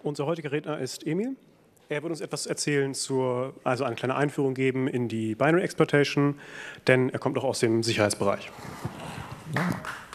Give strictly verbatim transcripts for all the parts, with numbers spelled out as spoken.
Unser heutiger Redner ist Emil. Er wird uns etwas erzählen, zur, also eine kleine Einführung geben in die Binary Exploitation, denn er kommt auch aus dem Sicherheitsbereich. Ja.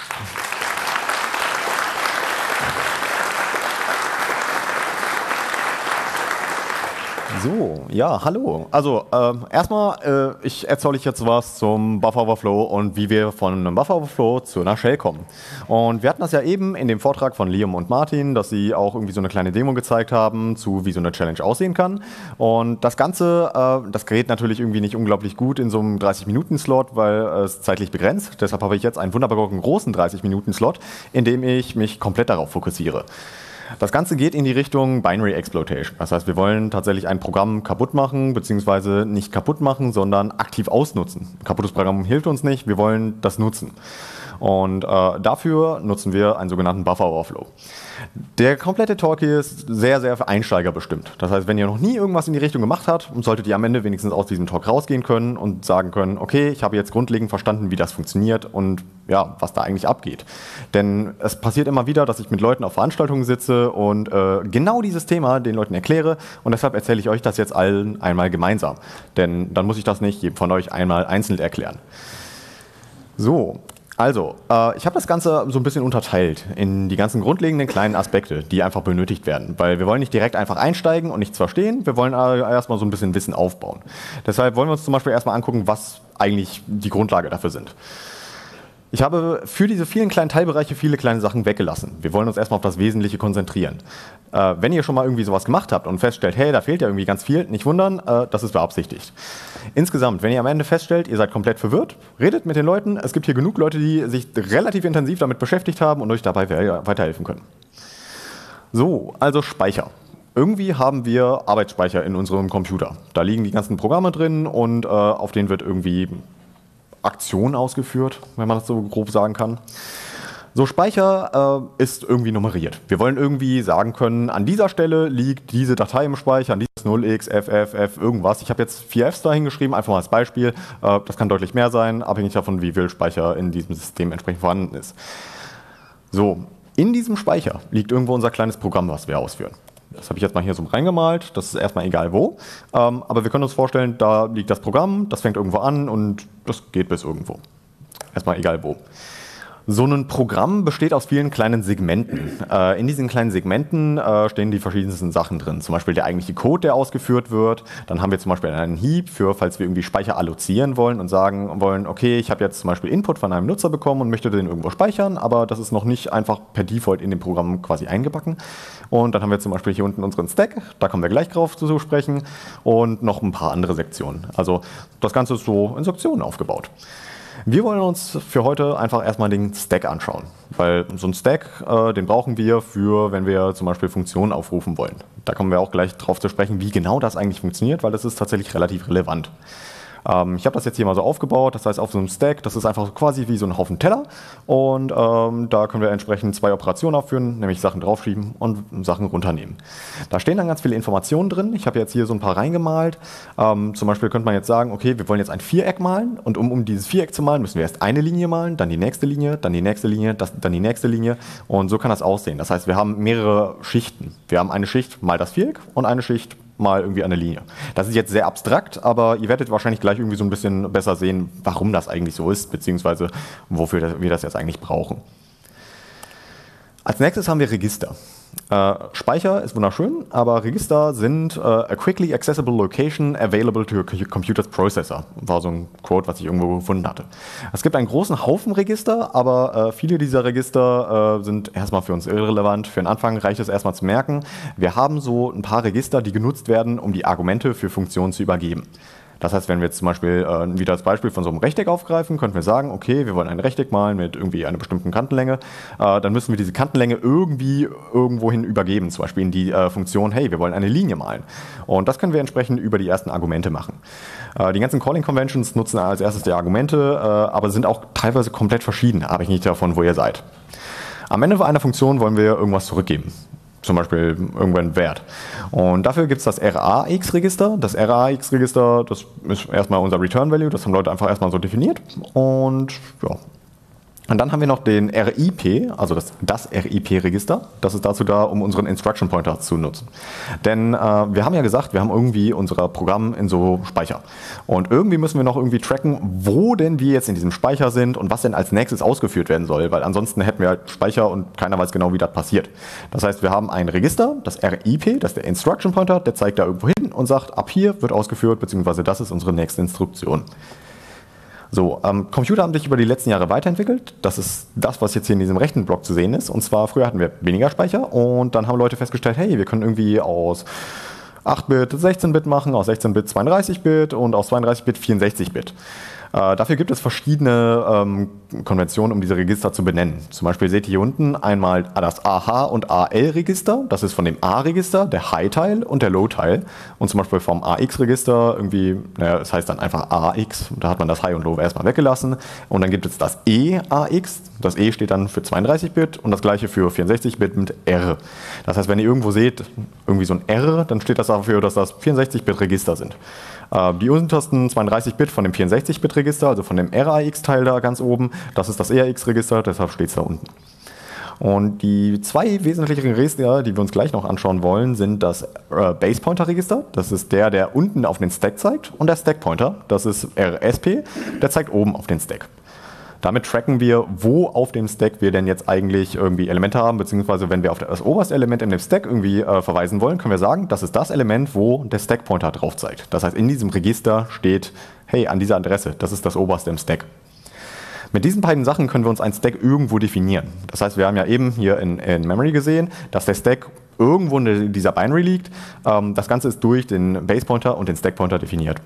So, ja, hallo. Also äh, erstmal, äh, ich erzähle euch jetzt was zum Buffer Overflow und wie wir von einem Buffer Overflow zu einer Shell kommen. Und wir hatten das ja eben in dem Vortrag von Liam und Martin, dass sie auch irgendwie so eine kleine Demo gezeigt haben, zu wie so eine Challenge aussehen kann. Und das Ganze, äh, das gerät natürlich irgendwie nicht unglaublich gut in so einem dreißig-Minuten-Slot, weil es zeitlich begrenzt. Deshalb habe ich jetzt einen wunderbaren großen dreißig-Minuten-Slot, in dem ich mich komplett darauf fokussiere. Das Ganze geht in die Richtung Binary Exploitation. Das heißt, wir wollen tatsächlich ein Programm kaputt machen, beziehungsweise nicht kaputt machen, sondern aktiv ausnutzen. Ein kaputtes Programm hilft uns nicht, wir wollen das nutzen. Und äh, dafür nutzen wir einen sogenannten Buffer Overflow. Der komplette Talk hier ist sehr, sehr für Einsteiger bestimmt. Das heißt, wenn ihr noch nie irgendwas in die Richtung gemacht habt, solltet ihr am Ende wenigstens aus diesem Talk rausgehen können und sagen können, okay, ich habe jetzt grundlegend verstanden, wie das funktioniert und ja, was da eigentlich abgeht. Denn es passiert immer wieder, dass ich mit Leuten auf Veranstaltungen sitze und äh, genau dieses Thema den Leuten erkläre und deshalb erzähle ich euch das jetzt allen einmal gemeinsam. Denn dann muss ich das nicht jedem von euch einmal einzeln erklären. So. Also, äh, ich habe das Ganze so ein bisschen unterteilt in die ganzen grundlegenden kleinen Aspekte, die einfach benötigt werden. Weil wir wollen nicht direkt einfach einsteigen und nichts verstehen, wir wollen äh, erstmal so ein bisschen Wissen aufbauen. Deshalb wollen wir uns zum Beispiel erstmal angucken, was eigentlich die Grundlage dafür sind. Ich habe für diese vielen kleinen Teilbereiche viele kleine Sachen weggelassen. Wir wollen uns erstmal auf das Wesentliche konzentrieren. Äh, wenn ihr schon mal irgendwie sowas gemacht habt und feststellt, hey, da fehlt ja irgendwie ganz viel, nicht wundern, äh, das ist beabsichtigt. Insgesamt, wenn ihr am Ende feststellt, ihr seid komplett verwirrt, redet mit den Leuten. Es gibt hier genug Leute, die sich relativ intensiv damit beschäftigt haben und euch dabei weiterhelfen können. So, also Speicher. Irgendwie haben wir Arbeitsspeicher in unserem Computer. Da liegen die ganzen Programme drin und äh, auf denen wird irgendwie Aktion ausgeführt, wenn man das so grob sagen kann. So, Speicher äh, ist irgendwie nummeriert. Wir wollen irgendwie sagen können, an dieser Stelle liegt diese Datei im Speicher, an dieses null x, f, f, f, irgendwas. Ich habe jetzt vier Fs da hingeschrieben, einfach mal als Beispiel. Äh, das kann deutlich mehr sein, abhängig davon, wie viel Speicher in diesem System entsprechend vorhanden ist. So, in diesem Speicher liegt irgendwo unser kleines Programm, was wir ausführen. Das habe ich jetzt mal hier so reingemalt, das ist erstmal egal wo. Ähm, aber wir können uns vorstellen, da liegt das Programm, das fängt irgendwo an und das geht bis irgendwo. Erstmal egal wo. So ein Programm besteht aus vielen kleinen Segmenten. Äh, in diesen kleinen Segmenten äh, stehen die verschiedensten Sachen drin. Zum Beispiel der eigentliche Code, der ausgeführt wird. Dann haben wir zum Beispiel einen Heap, für, falls wir irgendwie Speicher allozieren wollen und sagen wollen, okay, ich habe jetzt zum Beispiel Input von einem Nutzer bekommen und möchte den irgendwo speichern, aber das ist noch nicht einfach per Default in dem Programm quasi eingebacken. Und dann haben wir zum Beispiel hier unten unseren Stack, da kommen wir gleich drauf zu sprechen, und noch ein paar andere Sektionen. Also das Ganze ist so in Sektionen aufgebaut. Wir wollen uns für heute einfach erstmal den Stack anschauen, weil so ein Stack, äh, den brauchen wir für, wenn wir zum Beispiel Funktionen aufrufen wollen. Da kommen wir auch gleich drauf zu sprechen, wie genau das eigentlich funktioniert, weil das ist tatsächlich relativ relevant. Ähm, ich habe das jetzt hier mal so aufgebaut, das heißt auf so einem Stack, das ist einfach quasi wie so ein Haufen Teller und ähm, da können wir entsprechend zwei Operationen aufführen, nämlich Sachen draufschieben und Sachen runternehmen. Da stehen dann ganz viele Informationen drin, ich habe jetzt hier so ein paar reingemalt. Ähm, zum Beispiel könnte man jetzt sagen, okay, wir wollen jetzt ein Viereck malen und um, um dieses Viereck zu malen, müssen wir erst eine Linie malen, dann die nächste Linie, dann die nächste Linie, das, dann die nächste Linie und so kann das aussehen. Das heißt, wir haben mehrere Schichten. Wir haben eine Schicht mal das Viereck und eine Schicht mal irgendwie eine Linie. Das ist jetzt sehr abstrakt, aber ihr werdet wahrscheinlich gleich irgendwie so ein bisschen besser sehen, warum das eigentlich so ist, beziehungsweise wofür wir das jetzt eigentlich brauchen. Als nächstes haben wir Register. Äh, Speicher ist wunderschön, aber Register sind äh, a quickly accessible location available to a computer's processor. War so ein Quote, was ich irgendwo gefunden hatte. Es gibt einen großen Haufen Register, aber äh, viele dieser Register äh, sind erstmal für uns irrelevant. Für den Anfang reicht es erstmal zu merken, wir haben so ein paar Register, die genutzt werden, um die Argumente für Funktionen zu übergeben. Das heißt, wenn wir jetzt zum Beispiel äh, wieder das Beispiel von so einem Rechteck aufgreifen, könnten wir sagen, okay, wir wollen ein Rechteck malen mit irgendwie einer bestimmten Kantenlänge, äh, dann müssen wir diese Kantenlänge irgendwie irgendwohin übergeben, zum Beispiel in die äh, Funktion, hey, wir wollen eine Linie malen. Und das können wir entsprechend über die ersten Argumente machen. Äh, die ganzen Calling Conventions nutzen als erstes die Argumente, äh, aber sind auch teilweise komplett verschieden, abhängig davon, wo ihr seid. Am Ende einer Funktion wollen wir irgendwas zurückgeben. Zum Beispiel irgendeinen Wert. Und dafür gibt es das R A X-Register. Das R A X-Register, das ist erstmal unser Return Value, das haben Leute einfach erstmal so definiert. Und ja, Und dann haben wir noch den R I P, also das, das R I P-Register. Das ist dazu da, um unseren Instruction Pointer zu nutzen. Denn äh, wir haben ja gesagt, wir haben irgendwie unser Programm in so Speicher. Und irgendwie müssen wir noch irgendwie tracken, wo denn wir jetzt in diesem Speicher sind und was denn als nächstes ausgeführt werden soll. Weil ansonsten hätten wir halt Speicher und keiner weiß genau, wie das passiert. Das heißt, wir haben ein Register, das R I P, das ist der Instruction Pointer, der zeigt da irgendwo hin und sagt, ab hier wird ausgeführt, beziehungsweise das ist unsere nächste Instruktion. So, ähm, Computer haben sich über die letzten Jahre weiterentwickelt. Das ist das, was jetzt hier in diesem rechten Block zu sehen ist. Und zwar, früher hatten wir weniger Speicher und dann haben Leute festgestellt, hey, wir können irgendwie aus acht Bit sechzehn Bit machen, aus sechzehn Bit zweiunddreißig Bit und aus zweiunddreißig Bit vierundsechzig Bit. Äh, dafür gibt es verschiedene ähm, Konventionen, um diese Register zu benennen. Zum Beispiel seht ihr hier unten einmal das A H und A L-Register. Das ist von dem A-Register, der High-Teil und der Low-Teil. Und zum Beispiel vom A X-Register irgendwie, naja, das heißt dann einfach A X. Da hat man das High und Low erstmal weggelassen. Und dann gibt es das E A X. Das E steht dann für zweiunddreißig Bit und das gleiche für vierundsechzig Bit mit R. Das heißt, wenn ihr irgendwo seht, irgendwie so ein R, dann steht das dafür, dass das vierundsechzig Bit Register sind. Die untersten zweiunddreißig Bit von dem vierundsechzig Bit Register, also von dem R A X-Teil da ganz oben, das ist das E A X-Register, deshalb steht es da unten. Und die zwei wesentlichen Register, die wir uns gleich noch anschauen wollen, sind das äh, Base Pointer Register, das ist der, der unten auf den Stack zeigt, und der Stack Pointer, das ist R S P, der zeigt oben auf den Stack. Damit tracken wir, wo auf dem Stack wir denn jetzt eigentlich irgendwie Elemente haben, beziehungsweise wenn wir auf das oberste Element in dem Stack irgendwie äh, verweisen wollen, können wir sagen, das ist das Element, wo der Stack Pointer drauf zeigt. Das heißt, in diesem Register steht, hey, an dieser Adresse, das ist das oberste im Stack. Mit diesen beiden Sachen können wir uns ein Stack irgendwo definieren. Das heißt, wir haben ja eben hier in, in Memory gesehen, dass der Stack irgendwo in dieser Binary liegt. Ähm, das Ganze ist durch den Base Pointer und den Stack Pointer definiert.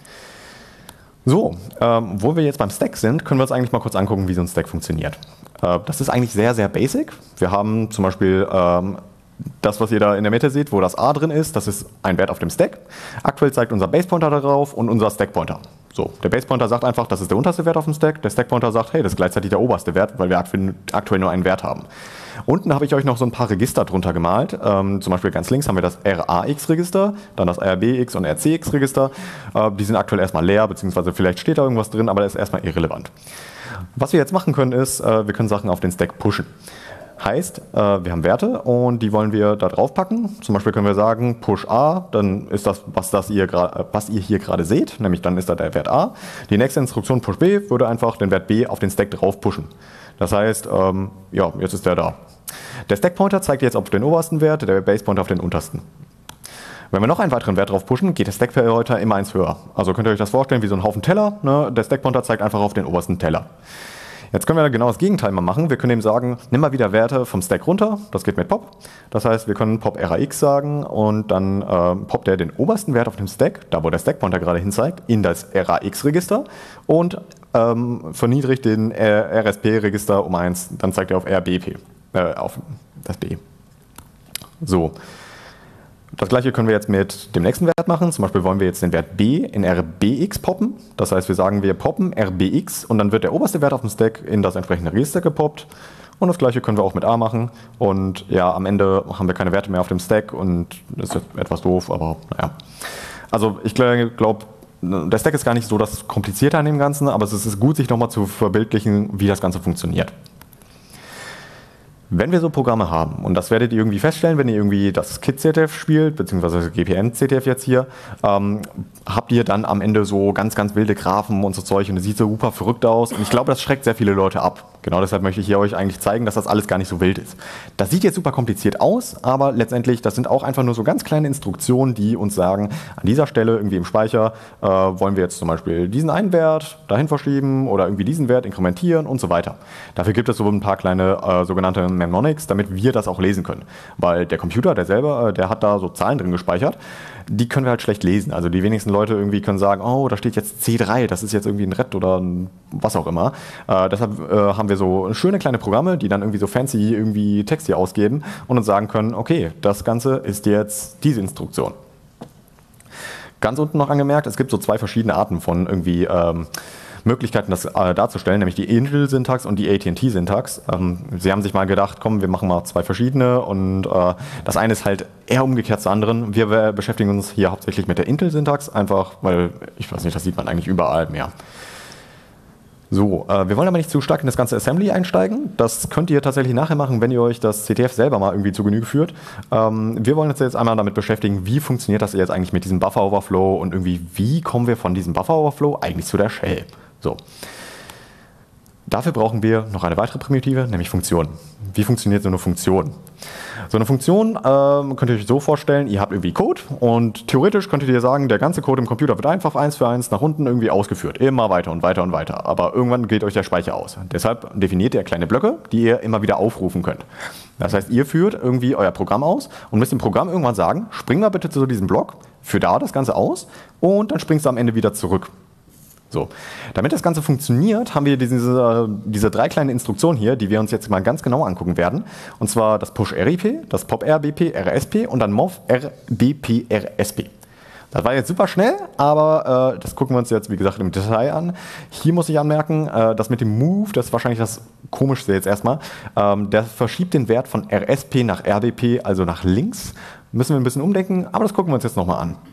So, ähm, wo wir jetzt beim Stack sind, können wir uns eigentlich mal kurz angucken, wie so ein Stack funktioniert. Äh, das ist eigentlich sehr, sehr basic. Wir haben zum Beispiel ähm, das, was ihr da in der Mitte seht, wo das A drin ist, das ist ein Wert auf dem Stack. Aktuell zeigt unser Base Pointer darauf und unser Stack Pointer. So, der Base Pointer sagt einfach, das ist der unterste Wert auf dem Stack. Der Stack Pointer sagt, hey, das ist gleichzeitig der oberste Wert, weil wir aktuell nur einen Wert haben. Unten habe ich euch noch so ein paar Register drunter gemalt. Ähm, zum Beispiel ganz links haben wir das R A X-Register, dann das R B X und R C X-Register. Äh, die sind aktuell erstmal leer, beziehungsweise vielleicht steht da irgendwas drin, aber das ist erstmal irrelevant. Was wir jetzt machen können, ist, äh, wir können Sachen auf den Stack pushen. Heißt, äh, wir haben Werte und die wollen wir da drauf packen. Zum Beispiel können wir sagen, Push A, dann ist das, was, das ihr, was ihr hier gerade seht, nämlich dann ist da der Wert A. Die nächste Instruktion, Push B, würde einfach den Wert B auf den Stack drauf pushen. Das heißt, ähm, ja, jetzt ist der da. Der Stack Pointer zeigt jetzt auf den obersten Wert, der Base Pointer auf den untersten. Wenn wir noch einen weiteren Wert drauf pushen, geht der Stack Pointer immer eins höher. Also könnt ihr euch das vorstellen wie so ein Haufen Teller. Ne? Der Stack Pointer zeigt einfach auf den obersten Teller. Jetzt können wir genau das Gegenteil mal machen. Wir können ihm sagen, nimm mal wieder Werte vom Stack runter. Das geht mit Pop. Das heißt, wir können Pop R A X sagen und dann äh, poppt er den obersten Wert auf dem Stack, da wo der Stack Pointer gerade hin zeigt, in das R A X-Register und ähm, verniedrigt den R S P-Register um eins. Dann zeigt er auf R B P, äh, auf das B. So. Das gleiche können wir jetzt mit dem nächsten Wert machen. Zum Beispiel wollen wir jetzt den Wert B in R B X poppen. Das heißt, wir sagen, wir poppen R B X und dann wird der oberste Wert auf dem Stack in das entsprechende Register gepoppt. Und das gleiche können wir auch mit A machen. Und ja, am Ende haben wir keine Werte mehr auf dem Stack und das ist etwas doof, aber naja. Also ich glaube, der Stack ist gar nicht so das Komplizierte an dem Ganzen, aber es ist gut, sich nochmal zu verbildlichen, wie das Ganze funktioniert. Wenn wir so Programme haben, und das werdet ihr irgendwie feststellen, wenn ihr irgendwie das Kit C T F spielt, beziehungsweise das G P N C T F jetzt hier, ähm, habt ihr dann am Ende so ganz, ganz wilde Graphen und so Zeug und es sieht so super verrückt aus und ich glaube, das schreckt sehr viele Leute ab. Genau deshalb möchte ich hier euch eigentlich zeigen, dass das alles gar nicht so wild ist. Das sieht jetzt super kompliziert aus, aber letztendlich, das sind auch einfach nur so ganz kleine Instruktionen, die uns sagen, an dieser Stelle irgendwie im Speicher äh, wollen wir jetzt zum Beispiel diesen einen Wert dahin verschieben oder irgendwie diesen Wert inkrementieren und so weiter. Dafür gibt es so ein paar kleine äh, sogenannte Mnemonics, damit wir das auch lesen können. Weil der Computer, der selber, der hat da so Zahlen drin gespeichert, die können wir halt schlecht lesen. Also die wenigsten Leute irgendwie können sagen, oh, da steht jetzt C drei, das ist jetzt irgendwie ein Ret oder ein was auch immer. Äh, deshalb äh, haben wir so schöne kleine Programme, die dann irgendwie so fancy irgendwie Text hier ausgeben und uns sagen können, okay, das Ganze ist jetzt diese Instruktion. Ganz unten noch angemerkt, es gibt so zwei verschiedene Arten von irgendwie ähm, Möglichkeiten, das äh, darzustellen, nämlich die Intel-Syntax und die A T und T-Syntax. Ähm, sie haben sich mal gedacht, komm, wir machen mal zwei verschiedene und äh, das eine ist halt eher umgekehrt zu anderen. Wir äh, beschäftigen uns hier hauptsächlich mit der Intel-Syntax, einfach weil, ich weiß nicht, das sieht man eigentlich überall mehr. So, äh, wir wollen aber nicht zu stark in das ganze Assembly einsteigen. Das könnt ihr tatsächlich nachher machen, wenn ihr euch das C T F selber mal irgendwie zu Genüge führt. Ähm, wir wollen uns jetzt einmal damit beschäftigen, wie funktioniert das jetzt eigentlich mit diesem Buffer Overflow und irgendwie, wie kommen wir von diesem Buffer Overflow eigentlich zu der Shell. So. Dafür brauchen wir noch eine weitere Primitive, nämlich Funktion. Wie funktioniert so eine Funktion? So eine Funktion ähm, könnt ihr euch so vorstellen, ihr habt irgendwie Code und theoretisch könntet ihr sagen, der ganze Code im Computer wird einfach eins für eins nach unten irgendwie ausgeführt. Immer weiter und weiter und weiter. Aber irgendwann geht euch der Speicher aus. Deshalb definiert ihr kleine Blöcke, die ihr immer wieder aufrufen könnt. Das heißt, ihr führt irgendwie euer Programm aus und müsst dem Programm irgendwann sagen, spring mal bitte zu diesem Block, führ da das Ganze aus und dann springst du am Ende wieder zurück. So. Damit das Ganze funktioniert, haben wir diese, diese drei kleinen Instruktionen hier, die wir uns jetzt mal ganz genau angucken werden. Und zwar das Push-R I P, das Pop-R B P R S P und dann Mov-R B P R S P. Das war jetzt super schnell, aber äh, das gucken wir uns jetzt, wie gesagt, im Detail an. Hier muss ich anmerken, äh, das mit dem Move, das ist wahrscheinlich das Komischste jetzt erstmal. Ähm, der verschiebt den Wert von R S P nach R B P, also nach links. Müssen wir ein bisschen umdenken, aber das gucken wir uns jetzt nochmal an.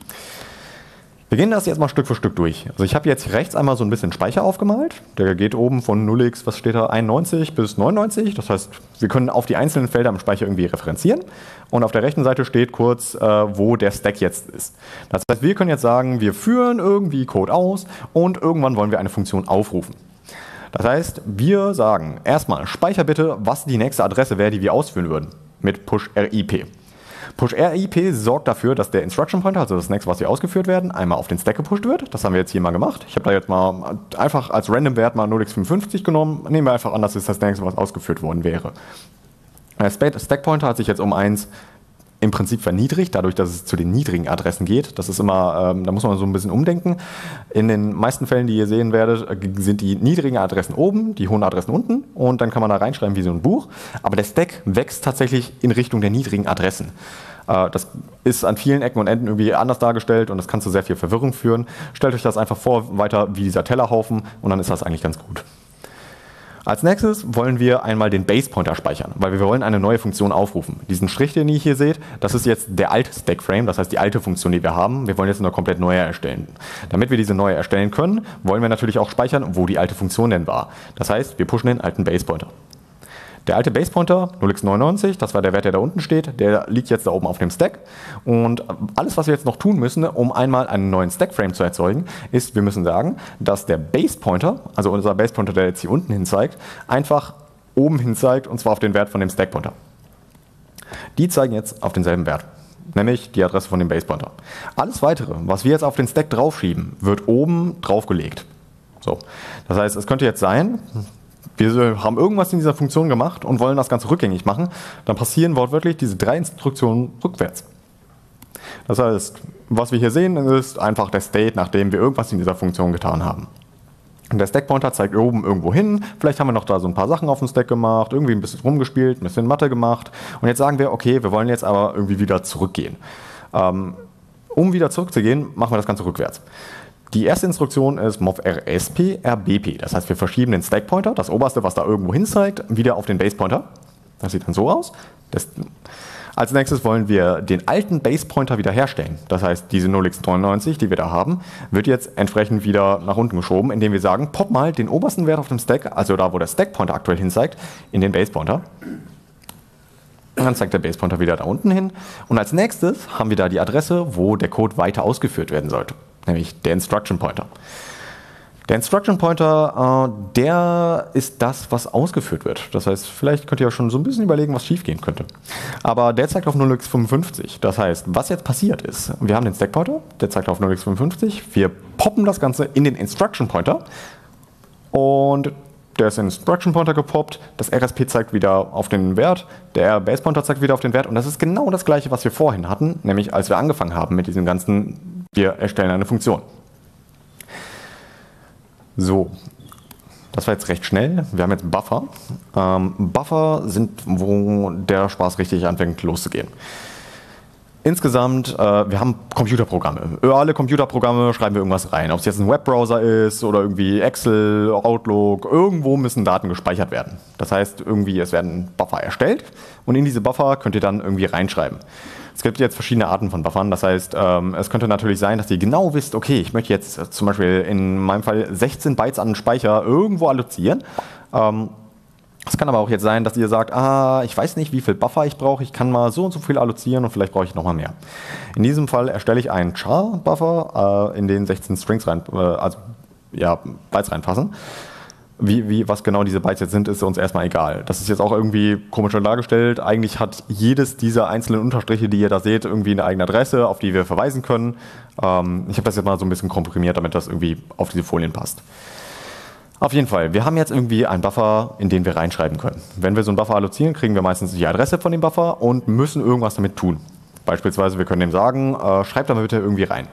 Wir gehen das jetzt mal Stück für Stück durch. Also ich habe jetzt rechts einmal so ein bisschen Speicher aufgemalt. Der geht oben von null x, was steht da, einundneunzig bis neunundneunzig. Das heißt, wir können auf die einzelnen Felder im Speicher irgendwie referenzieren. Und auf der rechten Seite steht kurz, äh, wo der Stack jetzt ist. Das heißt, wir können jetzt sagen, wir führen irgendwie Code aus und irgendwann wollen wir eine Funktion aufrufen. Das heißt, wir sagen erstmal, speicher bitte, was die nächste Adresse wäre, die wir ausführen würden. Mit Push-R I P. Push-R I P sorgt dafür, dass der Instruction Pointer, also das nächste, was hier ausgeführt werden, einmal auf den Stack gepusht wird. Das haben wir jetzt hier mal gemacht. Ich habe da jetzt mal einfach als Random Wert mal null x fünfundfünfzig genommen. Nehmen wir einfach an, das ist das nächste, was ausgeführt worden wäre. Der Stack Pointer hat sich jetzt um eins im Prinzip verniedrigt, dadurch, dass es zu den niedrigen Adressen geht. Das ist immer, ähm, da muss man so ein bisschen umdenken. In den meisten Fällen, die ihr sehen werdet, sind die niedrigen Adressen oben, die hohen Adressen unten und dann kann man da reinschreiben wie so ein Buch. Aber der Stack wächst tatsächlich in Richtung der niedrigen Adressen. Äh, das ist an vielen Ecken und Enden irgendwie anders dargestellt und das kann zu sehr viel Verwirrung führen. Stellt euch das einfach vor, weiter wie dieser Tellerhaufen und dann ist das eigentlich ganz gut. Als nächstes wollen wir einmal den Base Pointer speichern, weil wir wollen eine neue Funktion aufrufen. Diesen Strich, den ihr hier seht, das ist jetzt der alte Stack Frame, das heißt die alte Funktion, die wir haben. Wir wollen jetzt eine komplett neue erstellen. Damit wir diese neue erstellen können, wollen wir natürlich auch speichern, wo die alte Funktion denn war. Das heißt, wir pushen den alten Base Pointer. Der alte Base Pointer, null x neunundneunzig, das war der Wert, der da unten steht, der liegt jetzt da oben auf dem Stack. Und alles, was wir jetzt noch tun müssen, um einmal einen neuen Stack Frame zu erzeugen, ist, wir müssen sagen, dass der Base Pointer, also unser Base Pointer, der jetzt hier unten hin zeigt, einfach oben hin zeigt, und zwar auf den Wert von dem Stack Pointer. Die zeigen jetzt auf denselben Wert, nämlich die Adresse von dem Base Pointer. Alles Weitere, was wir jetzt auf den Stack draufschieben, wird oben draufgelegt. So. Das heißt, es könnte jetzt sein, wir haben irgendwas in dieser Funktion gemacht und wollen das Ganze rückgängig machen, dann passieren wortwörtlich diese drei Instruktionen rückwärts. Das heißt, was wir hier sehen, ist einfach der State, nachdem wir irgendwas in dieser Funktion getan haben. Und der Stack-Pointer zeigt oben irgendwo hin, vielleicht haben wir noch da so ein paar Sachen auf dem Stack gemacht, irgendwie ein bisschen rumgespielt, ein bisschen Mathe gemacht und jetzt sagen wir, okay, wir wollen jetzt aber irgendwie wieder zurückgehen. Ähm, um wieder zurückzugehen, machen wir das Ganze rückwärts. Die erste Instruktion ist Mov-R S P R B P. Das heißt, wir verschieben den Stack-Pointer, das oberste, was da irgendwo hin zeigt, wieder auf den Base-Pointer. Das sieht dann so aus. Das, als nächstes wollen wir den alten Base-Pointer wieder herstellen. Das heißt, diese null x neunundneunzig, die wir da haben, wird jetzt entsprechend wieder nach unten geschoben, indem wir sagen, pop mal den obersten Wert auf dem Stack, also da, wo der Stack-Pointer aktuell hin zeigt, in den Base-Pointer. Und dann zeigt der Base-Pointer wieder da unten hin. Und als nächstes haben wir da die Adresse, wo der Code weiter ausgeführt werden sollte. Nämlich der Instruction Pointer. Der Instruction Pointer, äh, der ist das, was ausgeführt wird. Das heißt, vielleicht könnt ihr ja schon so ein bisschen überlegen, was schief gehen könnte. Aber der zeigt auf null x fünfundfünfzig. Das heißt, was jetzt passiert ist, wir haben den Stack Pointer, der zeigt auf null x fünfundfünfzig. Wir poppen das Ganze in den Instruction Pointer und der ist in den Instruction Pointer gepoppt. Das R S P zeigt wieder auf den Wert, der Base Pointer zeigt wieder auf den Wert und das ist genau das gleiche, was wir vorhin hatten, nämlich als wir angefangen haben mit diesem ganzen wir erstellen eine Funktion. So, das war jetzt recht schnell. Wir haben jetzt Buffer. Ähm, Buffer sind, wo der Spaß richtig anfängt loszugehen. insgesamt, äh, wir haben Computerprogramme. Alle Computerprogramme schreiben wir irgendwas rein. Ob es jetzt ein Webbrowser ist oder irgendwie Excel, Outlook, irgendwo müssen Daten gespeichert werden. Das heißt, irgendwie es werden Buffer erstellt und in diese Buffer könnt ihr dann irgendwie reinschreiben. Es gibt jetzt verschiedene Arten von Buffern. Das heißt, ähm, es könnte natürlich sein, dass ihr genau wisst, okay, ich möchte jetzt äh, zum Beispiel in meinem Fall sechzehn Bytes an Speicher irgendwo allozieren. Ähm, Es kann aber auch jetzt sein, dass ihr sagt, ah, ich weiß nicht, wie viel Buffer ich brauche, ich kann mal so und so viel allozieren und vielleicht brauche ich nochmal mehr. In diesem Fall erstelle ich einen char-Buffer, äh, in den sechzehn Strings rein, äh, also ja, Bytes reinpassen. Wie, wie, was genau diese Bytes jetzt sind, ist uns erstmal egal. Das ist jetzt auch irgendwie komisch dargestellt. Eigentlich hat jedes dieser einzelnen Unterstriche, die ihr da seht, irgendwie eine eigene Adresse, auf die wir verweisen können. Ähm, ich habe das jetzt mal so ein bisschen komprimiert, damit das irgendwie auf diese Folien passt. Auf jeden Fall, wir haben jetzt irgendwie einen Buffer, in den wir reinschreiben können. Wenn wir so einen Buffer allozieren, kriegen wir meistens die Adresse von dem Buffer und müssen irgendwas damit tun. Beispielsweise, wir können dem sagen, äh, schreibt da bitte irgendwie rein.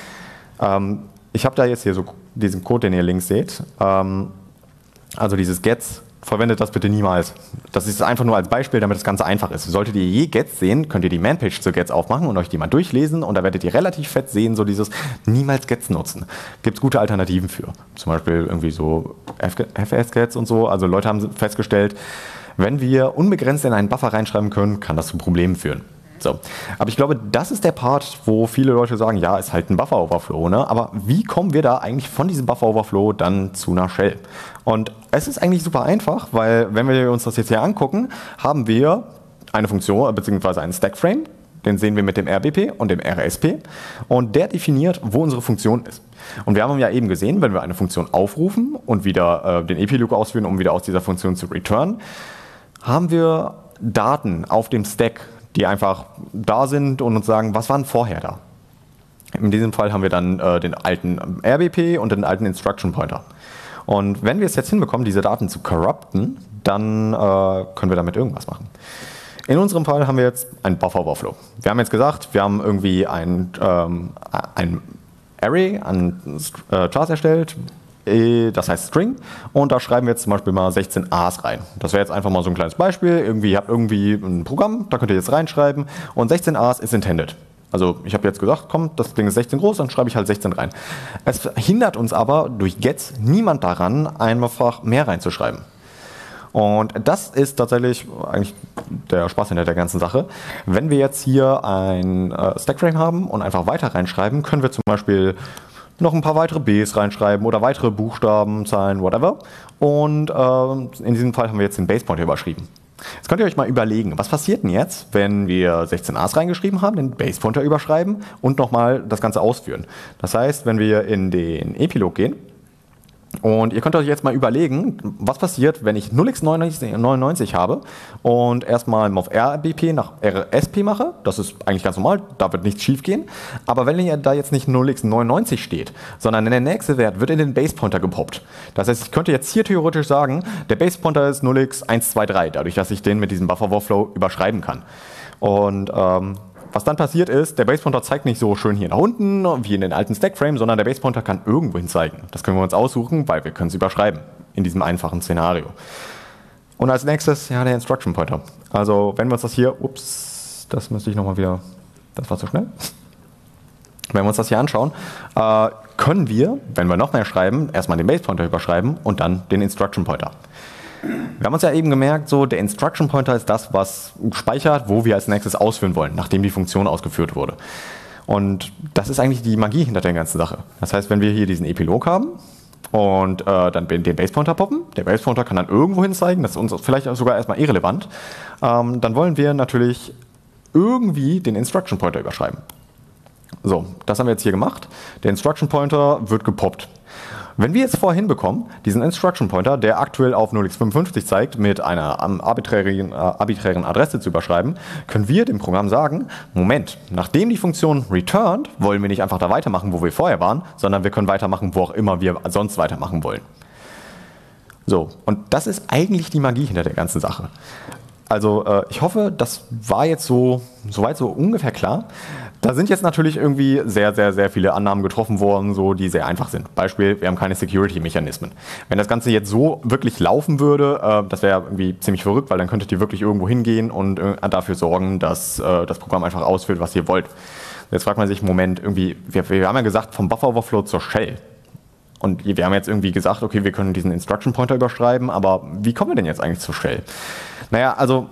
Ähm, ich habe da jetzt hier so diesen Code, den ihr links seht. Ähm, also dieses Gets, verwendet das bitte niemals. Das ist einfach nur als Beispiel, damit das Ganze einfach ist. Solltet ihr je Gets sehen, könnt ihr die Manpage zu Gets aufmachen und euch die mal durchlesen und da werdet ihr relativ fett sehen, so dieses niemals Gets nutzen. Gibt es gute Alternativen für. Zum Beispiel irgendwie so F S-Gets und so. Also Leute haben festgestellt, wenn wir unbegrenzt in einen Buffer reinschreiben können, kann das zu Problemen führen. So. Aber ich glaube, das ist der Part, wo viele Leute sagen, ja, ist halt ein Buffer-Overflow. Ne? Aber wie kommen wir da eigentlich von diesem Buffer-Overflow dann zu einer Shell? Und es ist eigentlich super einfach, weil wenn wir uns das jetzt hier angucken, haben wir eine Funktion bzw. einen Stack-Frame. Den sehen wir mit dem R B P und dem R S P. Und der definiert, wo unsere Funktion ist. Und wir haben ja eben gesehen, wenn wir eine Funktion aufrufen und wieder äh, den Epiloop ausführen, um wieder aus dieser Funktion zu returnen, haben wir Daten auf dem Stack, die einfach da sind und uns sagen, was waren vorher da. In diesem Fall haben wir dann äh, den alten R B P und den alten Instruction Pointer. Und wenn wir es jetzt hinbekommen, diese Daten zu corrupten, dann äh, können wir damit irgendwas machen. In unserem Fall haben wir jetzt einen Buffer Overflow. Wir haben jetzt gesagt, wir haben irgendwie ein, ähm, ein Array an äh, Chars erstellt, das heißt String, und da schreiben wir jetzt zum Beispiel mal sechzehn A's rein. Das wäre jetzt einfach mal so ein kleines Beispiel. Irgendwie, ihr habt irgendwie ein Programm, da könnt ihr jetzt reinschreiben und sechzehn A's ist intended. Also ich habe jetzt gesagt, komm, das Ding ist sechzehn groß, dann schreibe ich halt sechzehn rein. Es hindert uns aber durch Gets niemand daran, einfach mehr reinzuschreiben. Und das ist tatsächlich eigentlich der Spaß hinter der ganzen Sache. Wenn wir jetzt hier ein äh, Stackframe haben und einfach weiter reinschreiben, können wir zum Beispiel noch ein paar weitere Bs reinschreiben oder weitere Buchstaben, Zahlen, whatever. Und äh, in diesem Fall haben wir jetzt den Basepointer überschrieben. Jetzt könnt ihr euch mal überlegen, was passiert denn jetzt, wenn wir sechzehn A's reingeschrieben haben, den Basepointer überschreiben und nochmal das Ganze ausführen. Das heißt, wenn wir in den Epilog gehen, und ihr könnt euch jetzt mal überlegen, was passiert, wenn ich null x neunundneunzig habe und erstmal auf R B P nach R S P mache. Das ist eigentlich ganz normal, da wird nichts schief gehen. Aber wenn ihr da jetzt nicht null x neunundneunzig steht, sondern der nächste Wert wird in den Basepointer gepoppt. Das heißt, ich könnte jetzt hier theoretisch sagen, der Basepointer ist null x eins zwei drei, dadurch, dass ich den mit diesem Buffer Overflow überschreiben kann. Und ähm, was dann passiert ist, der Basepointer zeigt nicht so schön hier nach unten, wie in den alten Stackframe, sondern der Basepointer kann irgendwo hin zeigen. Das können wir uns aussuchen, weil wir können es überschreiben in diesem einfachen Szenario. Und als nächstes, ja, der Instruction Pointer. Also wenn wir uns das hier, ups, das müsste ich nochmal wieder, das war zu schnell. Wenn wir uns das hier anschauen, äh, können wir, wenn wir noch mehr schreiben, erstmal den Basepointer überschreiben und dann den Instruction Pointer. Wir haben uns ja eben gemerkt, so der Instruction Pointer ist das, was speichert, wo wir als nächstes ausführen wollen, nachdem die Funktion ausgeführt wurde. Und das ist eigentlich die Magie hinter der ganzen Sache. Das heißt, wenn wir hier diesen Epilog haben und äh, dann den Basepointer poppen, der Basepointer kann dann irgendwo hin zeigen, das ist uns vielleicht sogar erstmal irrelevant, ähm, dann wollen wir natürlich irgendwie den Instruction Pointer überschreiben. So, das haben wir jetzt hier gemacht. Der Instruction Pointer wird gepoppt. Wenn wir jetzt vorhin bekommen, diesen Instruction Pointer, der aktuell auf null x fünfundfünfzig zeigt, mit einer arbiträren, äh, arbiträren Adresse zu überschreiben, können wir dem Programm sagen, Moment, nachdem die Funktion returned, wollen wir nicht einfach da weitermachen, wo wir vorher waren, sondern wir können weitermachen, wo auch immer wir sonst weitermachen wollen. So, und das ist eigentlich die Magie hinter der ganzen Sache. Also äh, ich hoffe, das war jetzt so soweit so ungefähr klar. Da sind jetzt natürlich irgendwie sehr, sehr, sehr viele Annahmen getroffen worden, so, die sehr einfach sind. Beispiel, wir haben keine Security-Mechanismen. Wenn das Ganze jetzt so wirklich laufen würde, äh, das wäre irgendwie ziemlich verrückt, weil dann könntet ihr wirklich irgendwo hingehen und äh, dafür sorgen, dass äh, das Programm einfach ausführt, was ihr wollt. Jetzt fragt man sich, Moment, irgendwie, wir, wir haben ja gesagt, vom Buffer Overflow zur Shell. Und wir haben jetzt irgendwie gesagt, okay, wir können diesen Instruction Pointer überschreiben, aber wie kommen wir denn jetzt eigentlich zur Shell? Naja, also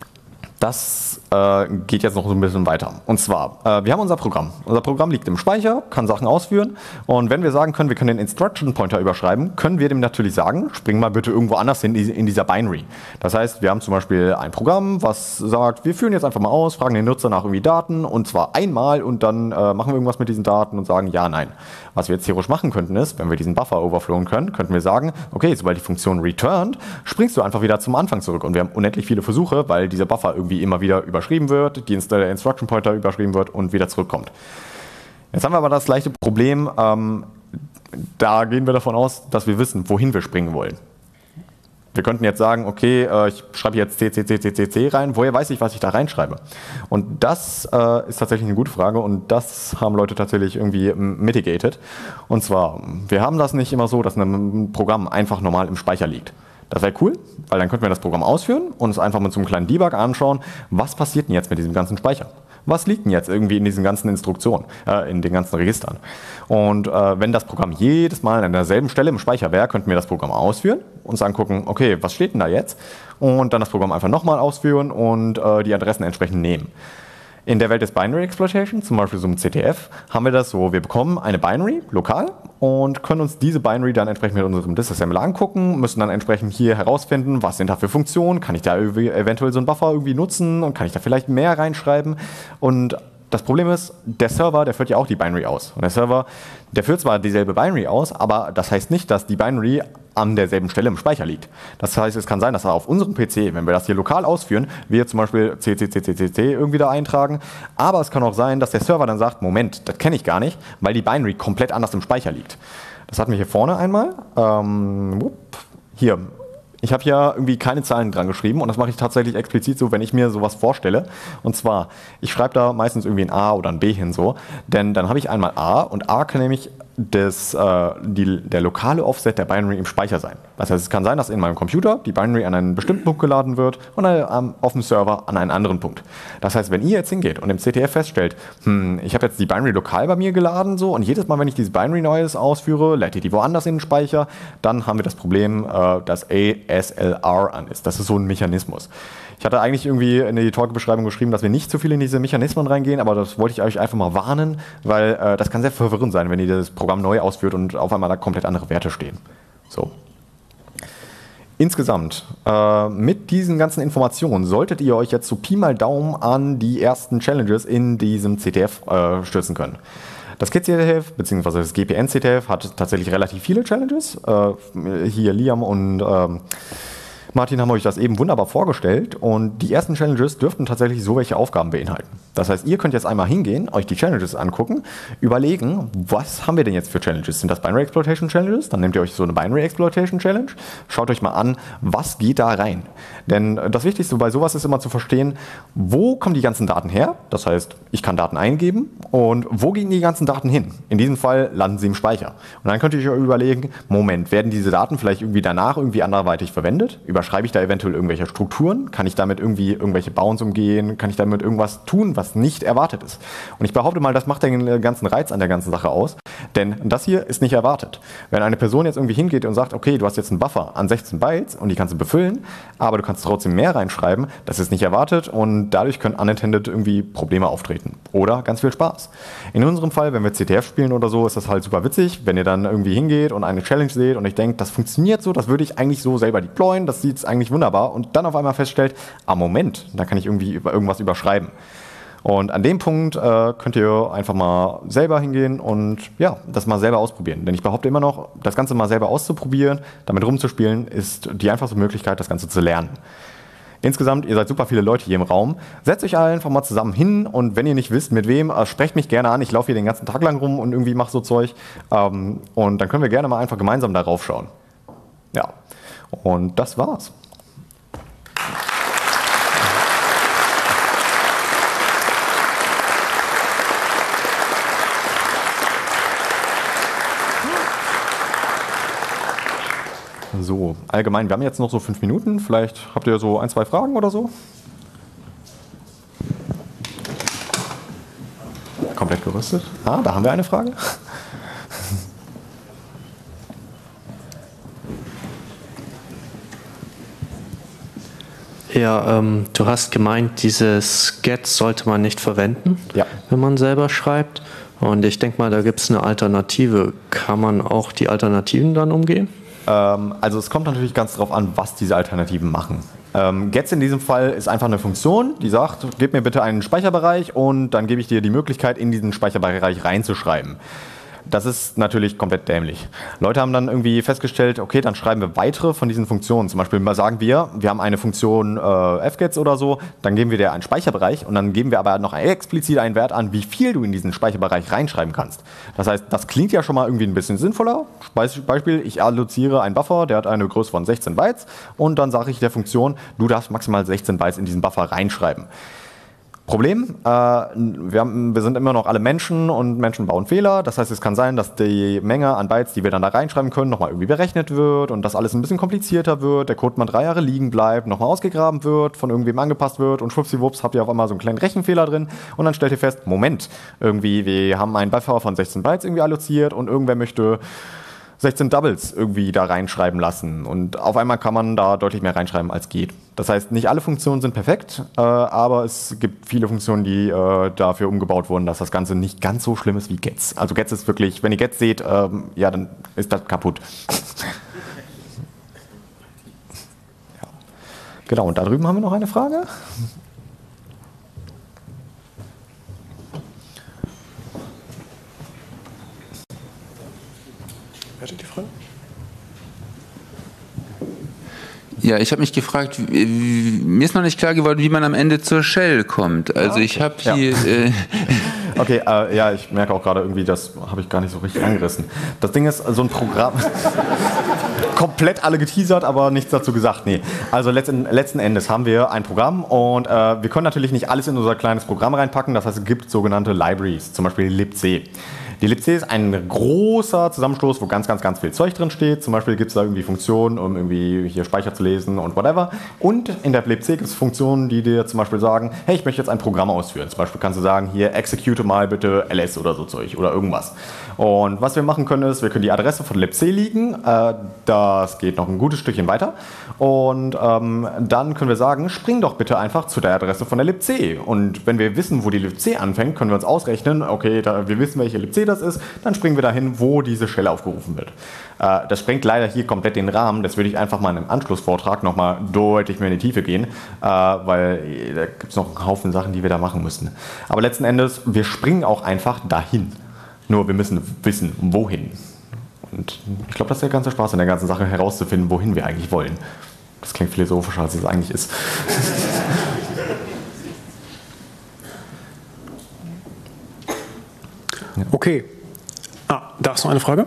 das äh, geht jetzt noch so ein bisschen weiter. Und zwar, äh, wir haben unser Programm. Unser Programm liegt im Speicher, kann Sachen ausführen. Und wenn wir sagen können, wir können den Instruction Pointer überschreiben, können wir dem natürlich sagen, spring mal bitte irgendwo anders hin in dieser Binary. Das heißt, wir haben zum Beispiel ein Programm, was sagt, wir führen jetzt einfach mal aus, fragen den Nutzer nach irgendwie Daten und zwar einmal und dann äh, machen wir irgendwas mit diesen Daten und sagen ja, nein. Was wir jetzt theoretisch machen könnten ist, wenn wir diesen Buffer overflowen können, könnten wir sagen, okay, sobald die Funktion returned, springst du einfach wieder zum Anfang zurück. Und wir haben unendlich viele Versuche, weil dieser Buffer irgendwie immer wieder überschrieben wird, die der Instruction Pointer überschrieben wird und wieder zurückkommt. Jetzt haben wir aber das gleiche Problem, ähm, da gehen wir davon aus, dass wir wissen, wohin wir springen wollen. Wir könnten jetzt sagen, okay, äh, ich schreibe jetzt C, C, C, C, C, C rein, woher weiß ich, was ich da reinschreibe? Und das äh, ist tatsächlich eine gute Frage und das haben Leute tatsächlich irgendwie mitigated. Und zwar, wir haben das nicht immer so, dass ein Programm einfach normal im Speicher liegt. Das wäre cool, weil dann könnten wir das Programm ausführen und uns einfach mit so einem kleinen Debug anschauen, was passiert denn jetzt mit diesem ganzen Speicher? Was liegt denn jetzt irgendwie in diesen ganzen Instruktionen, äh, in den ganzen Registern? Und äh, wenn das Programm jedes Mal an derselben Stelle im Speicher wäre, könnten wir das Programm ausführen, uns angucken, okay, was steht denn da jetzt? Und dann das Programm einfach nochmal ausführen und äh, die Adressen entsprechend nehmen. In der Welt des Binary Exploitation, zum Beispiel so im C T F, haben wir das so, wir bekommen eine Binary lokal und können uns diese Binary dann entsprechend mit unserem Disassembler angucken, müssen dann entsprechend hier herausfinden, was sind da für Funktionen, kann ich da eventuell so einen Buffer irgendwie nutzen und kann ich da vielleicht mehr reinschreiben. Und das Problem ist, der Server, der führt ja auch die Binary aus. Und der Server, der führt zwar dieselbe Binary aus, aber das heißt nicht, dass die Binary an derselben Stelle im Speicher liegt. Das heißt, es kann sein, dass er auf unserem P C, wenn wir das hier lokal ausführen, wir zum Beispiel C C C C C C irgendwie da eintragen, aber es kann auch sein, dass der Server dann sagt, Moment, das kenne ich gar nicht, weil die Binary komplett anders im Speicher liegt. Das hatten wir hier vorne einmal. Ähm, hier. Ich habe hier irgendwie keine Zahlen dran geschrieben und das mache ich tatsächlich explizit so, wenn ich mir sowas vorstelle. Und zwar, ich schreibe da meistens irgendwie ein A oder ein B hin so, denn dann habe ich einmal A und A kann nämlich das, äh, die, der lokale Offset der Binary im Speicher sein. Das heißt, es kann sein, dass in meinem Computer die Binary an einen bestimmten Punkt geladen wird und ähm, auf dem Server an einen anderen Punkt. Das heißt, wenn ihr jetzt hingeht und im C T F feststellt, hm, ich habe jetzt die Binary lokal bei mir geladen so und jedes Mal, wenn ich diese Binary Neues ausführe, lädt ihr die woanders in den Speicher, dann haben wir das Problem, äh, dass A S L R an ist. Das ist so ein Mechanismus. Ich hatte eigentlich irgendwie in die Talk-Beschreibung geschrieben, dass wir nicht zu viel in diese Mechanismen reingehen, aber das wollte ich euch einfach mal warnen, weil äh, das kann sehr verwirrend sein, wenn ihr das Programm neu ausführt und auf einmal da komplett andere Werte stehen. So. Insgesamt, äh, mit diesen ganzen Informationen solltet ihr euch jetzt so Pi mal Daumen an die ersten Challenges in diesem C T F äh, stürzen können. Das Kit C T F bzw. das G P N C T F hat tatsächlich relativ viele Challenges. Äh, hier Liam und ähm, Martin haben euch das eben wunderbar vorgestellt und die ersten Challenges dürften tatsächlich so welche Aufgaben beinhalten. Das heißt, ihr könnt jetzt einmal hingehen, euch die Challenges angucken, überlegen, was haben wir denn jetzt für Challenges? Sind das Binary Exploitation Challenges? Dann nehmt ihr euch so eine Binary Exploitation Challenge, schaut euch mal an, was geht da rein? Denn das Wichtigste bei sowas ist immer zu verstehen, wo kommen die ganzen Daten her? Das heißt, ich kann Daten eingeben und wo gehen die ganzen Daten hin? In diesem Fall landen sie im Speicher. Und dann könnt ihr euch überlegen, Moment, werden diese Daten vielleicht irgendwie danach irgendwie anderweitig verwendet? Überschreibe ich da eventuell irgendwelche Strukturen? Kann ich damit irgendwie irgendwelche Bounds umgehen? Kann ich damit irgendwas tun, was nicht erwartet ist? Und ich behaupte mal, das macht den ganzen Reiz an der ganzen Sache aus, denn das hier ist nicht erwartet. Wenn eine Person jetzt irgendwie hingeht und sagt, okay, du hast jetzt einen Buffer an sechzehn Bytes und die kannst du befüllen, aber du kannst trotzdem mehr reinschreiben, das ist nicht erwartet und dadurch können unintended irgendwie Probleme auftreten. Oder ganz viel Spaß. In unserem Fall, wenn wir C T F spielen oder so, ist das halt super witzig, wenn ihr dann irgendwie hingeht und eine Challenge seht und ich denke, das funktioniert so, das würde ich eigentlich so selber deployen, das sieht eigentlich wunderbar und dann auf einmal feststellt, ah Moment, da kann ich irgendwie über irgendwas überschreiben. Und an dem Punkt äh, könnt ihr einfach mal selber hingehen und ja, das mal selber ausprobieren. Denn ich behaupte immer noch, das Ganze mal selber auszuprobieren, damit rumzuspielen, ist die einfachste Möglichkeit, das Ganze zu lernen. Insgesamt, ihr seid super viele Leute hier im Raum. Setzt euch einfach mal zusammen hin und wenn ihr nicht wisst, mit wem, äh, sprecht mich gerne an. Ich laufe hier den ganzen Tag lang rum und irgendwie mache so Zeug. Ähm, und dann können wir gerne mal einfach gemeinsam darauf schauen. Ja, und das war's. So, allgemein, wir haben jetzt noch so fünf Minuten. Vielleicht habt ihr so ein, zwei Fragen oder so? Komplett gerüstet. Ah, da haben wir eine Frage. Ja, ähm, du hast gemeint, dieses Get sollte man nicht verwenden, ja. wenn man selber schreibt. Und ich denke mal, da gibt es eine Alternative. Kann man auch die Alternativen dann umgehen? Ähm, also es kommt natürlich ganz darauf an, was diese Alternativen machen. Ähm, Gets in diesem Fall ist einfach eine Funktion, die sagt, gib mir bitte einen Speicherbereich und dann gebe ich dir die Möglichkeit, in diesen Speicherbereich reinzuschreiben. Das ist natürlich komplett dämlich. Leute haben dann irgendwie festgestellt, okay, dann schreiben wir weitere von diesen Funktionen. Zum Beispiel sagen wir, wir haben eine Funktion äh, fgets oder so, dann geben wir dir einen Speicherbereich und dann geben wir aber noch explizit einen Wert an, wie viel du in diesen Speicherbereich reinschreiben kannst. Das heißt, das klingt ja schon mal irgendwie ein bisschen sinnvoller. Beispiel, ich alloziere einen Buffer, der hat eine Größe von sechzehn Bytes und dann sage ich der Funktion, du darfst maximal sechzehn Bytes in diesen Buffer reinschreiben. Problem, äh, wir, haben, wir sind immer noch alle Menschen und Menschen bauen Fehler. Das heißt, es kann sein, dass die Menge an Bytes, die wir dann da reinschreiben können, nochmal irgendwie berechnet wird und das alles ein bisschen komplizierter wird, der Code mal drei Jahre liegen bleibt, nochmal ausgegraben wird, von irgendwem angepasst wird und schwuppsiwupps habt ihr auf einmal so einen kleinen Rechenfehler drin und dann stellt ihr fest, Moment, irgendwie, wir haben einen Buffer von sechzehn Bytes irgendwie alloziert und irgendwer möchte sechzehn Doubles irgendwie da reinschreiben lassen und auf einmal kann man da deutlich mehr reinschreiben, als geht. Das heißt, nicht alle Funktionen sind perfekt, äh, aber es gibt viele Funktionen, die äh, dafür umgebaut wurden, dass das Ganze nicht ganz so schlimm ist wie Gets. Also Gets ist wirklich, wenn ihr Gets seht, ähm, ja, dann ist das kaputt. Ja. Genau, und da drüben haben wir noch eine Frage. Die Frage? Ja, ich habe mich gefragt, mir ist noch nicht klar geworden, wie man am Ende zur Shell kommt. Also ich habe hier... Ja. Äh okay, äh, ja, ich merke auch gerade irgendwie, das habe ich gar nicht so richtig angerissen. Das Ding ist, so ein Programm... komplett alle geteasert, aber nichts dazu gesagt. Nee. Also letzten, letzten Endes haben wir ein Programm und äh, wir können natürlich nicht alles in unser kleines Programm reinpacken. Das heißt, es gibt sogenannte Libraries, zum Beispiel libc. Die libc ist ein großer Zusammenstoß, wo ganz, ganz, ganz viel Zeug drin steht. Zum Beispiel gibt es da irgendwie Funktionen, um irgendwie hier Speicher zu lesen und whatever. Und in der libc gibt es Funktionen, die dir zum Beispiel sagen, hey, ich möchte jetzt ein Programm ausführen. Zum Beispiel kannst du sagen, hier execute mal bitte ls oder so Zeug oder irgendwas. Und was wir machen können ist, wir können die Adresse von libc liegen. Äh, das geht noch ein gutes Stückchen weiter. Und ähm, dann können wir sagen, spring doch bitte einfach zu der Adresse von der libc. Und wenn wir wissen, wo die libc anfängt, können wir uns ausrechnen, okay, da, wir wissen, welche libc das ist, dann springen wir dahin, wo diese Shell aufgerufen wird. Äh, das sprengt leider hier komplett den Rahmen. Das würde ich einfach mal in einem Anschlussvortrag nochmal deutlich mehr in die Tiefe gehen, äh, weil da gibt es noch einen Haufen Sachen, die wir da machen müssen. Aber letzten Endes, wir springen auch einfach dahin. Nur wir müssen wissen, wohin. Und ich glaube, das ist der ganze Spaß an der ganzen Sache, herauszufinden, wohin wir eigentlich wollen. Das klingt philosophischer, als es eigentlich ist. Okay. Ah, da ist noch eine Frage.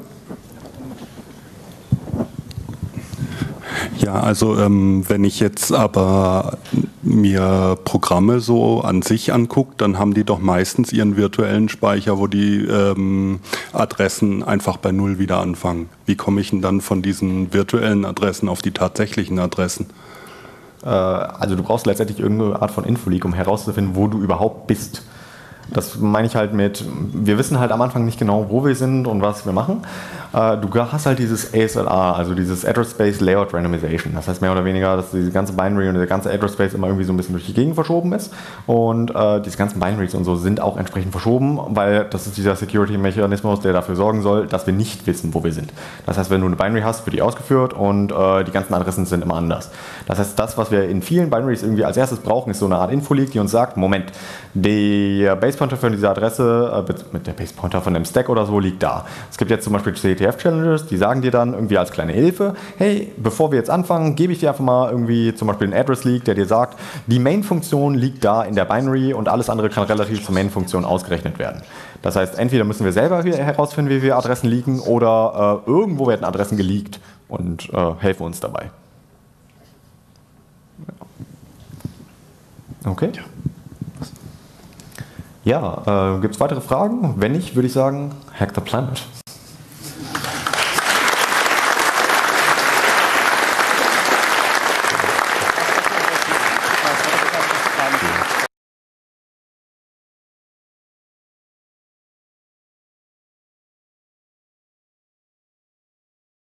Ja, also ähm, wenn ich jetzt aber mir Programme so an sich angucke, dann haben die doch meistens ihren virtuellen Speicher, wo die ähm, Adressen einfach bei Null wieder anfangen. Wie komme ich denn dann von diesen virtuellen Adressen auf die tatsächlichen Adressen? Äh, also du brauchst letztendlich irgendeine Art von Infoleak, um herauszufinden, wo du überhaupt bist. Das meine ich halt mit, wir wissen halt am Anfang nicht genau, wo wir sind und was wir machen. Äh, du hast halt dieses A S L R, also dieses Address Space Layout Randomization. Das heißt mehr oder weniger, dass diese ganze Binary und der ganze Address Space immer irgendwie so ein bisschen durch die Gegend verschoben ist. Und äh, diese ganzen Binaries und so sind auch entsprechend verschoben, weil das ist dieser Security-Mechanismus, der dafür sorgen soll, dass wir nicht wissen, wo wir sind. Das heißt, wenn du eine Binary hast, wird die ausgeführt und äh, die ganzen Adressen sind immer anders. Das heißt, das, was wir in vielen Binaries irgendwie als erstes brauchen, ist so eine Art Infoleak, die uns sagt, Moment, der Basepointer von dieser Adresse, äh, mit der Basepointer von dem Stack oder so, liegt da. Es gibt jetzt zum Beispiel C T F-Challenges, die sagen dir dann irgendwie als kleine Hilfe, hey, bevor wir jetzt anfangen, gebe ich dir einfach mal irgendwie zum Beispiel einen Address-Leak, der dir sagt, die Main-Funktion liegt da in der Binary und alles andere kann relativ zur Main-Funktion ausgerechnet werden. Das heißt, entweder müssen wir selber herausfinden, wie wir Adressen leaken, oder äh, irgendwo werden Adressen geleakt und äh, helfen uns dabei. Okay. Ja, äh, gibt es weitere Fragen? Wenn nicht, würde ich sagen, hack the planet.